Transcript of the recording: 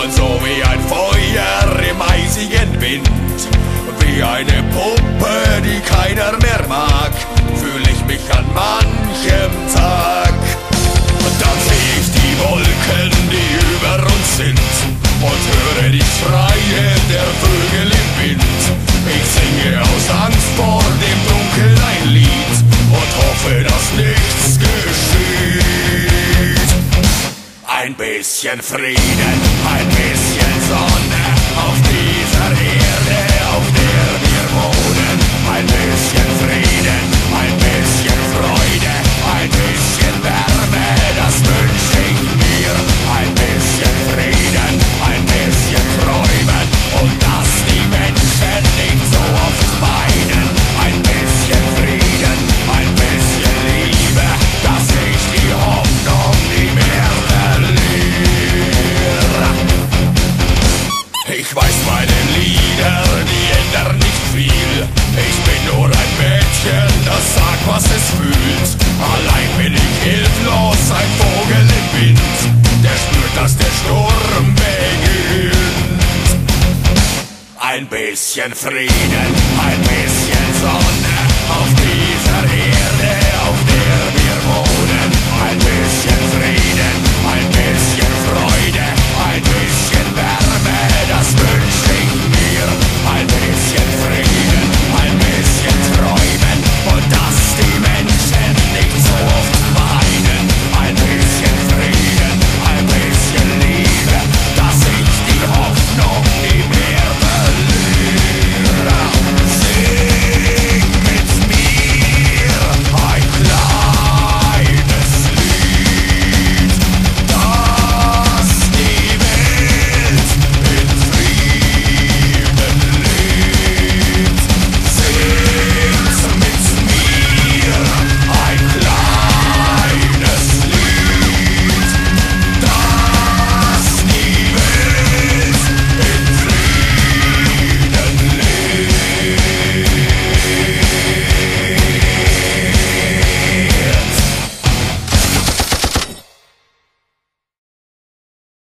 Und so wie ein Feuer im eisigen Wind, wie eine Puppe, die keiner mehr mag, fühl ich mich an manchem Tag. Und dann seh ich die Wolken, die über uns sind, und höre die Schreie der Vögel im Wind. Ich singe aus Angst vor dem Dunkel ein Lied und hoffe, dass nichts geschieht. Ein bisschen Frieden, ein bisschen Sonne auf dieser Erde, auf der wir wohnen. Ein bisschen Frieden, ein bisschen Freude, ein bisschen Wärme, das wünsch ich mir. Ein bisschen Frieden, ein bisschen Träumen und dass die Menschen nicht so oft weinen. Ein bisschen Frieden, ein bisschen Liebe, dass ich die Hoffnung nie mehr verliere. Ich weiß, meine Lieder, die ändern nicht viel. Ich bin nur ein Mädchen, das sagt, was es fühlt. Allein bin ich hilflos, ein Vogel im Wind, der spürt, dass der Sturm beginnt. Ein bisschen Frieden, ein bisschen Sonne